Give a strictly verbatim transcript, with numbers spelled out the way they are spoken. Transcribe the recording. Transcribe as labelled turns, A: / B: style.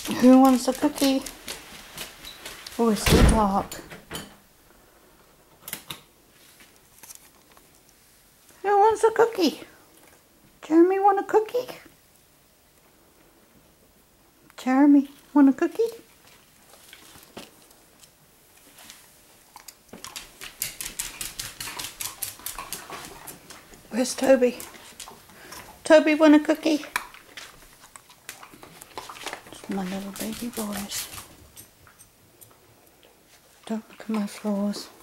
A: Who wants a cookie? Oh, it's so dark. Who wants a cookie? Jeremy want a cookie? Jeremy want a cookie? Where's Toby? Toby want a cookie? It's my little baby boys. Don't look at my floors.